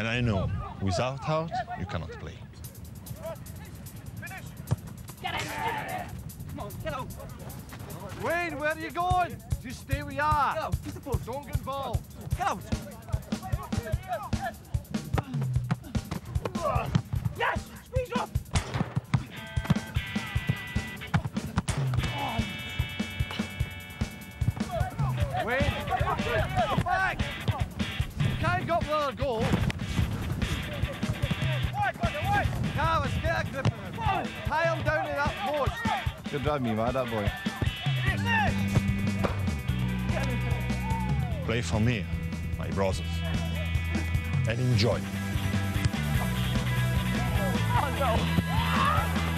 And I know, without heart, you cannot play. Get in! Come on, get out! Wayne, where are you going? Just stay where you are. Get out, piece of post. Don't get involved. Get out! Yes! Squeeze up! Wayne, come back! You can't go up with another goal. Carlos, get a grip of him. Tie him down to that post. You're driving me mad, that boy. Play for me, my brothers, and enjoy. Oh no!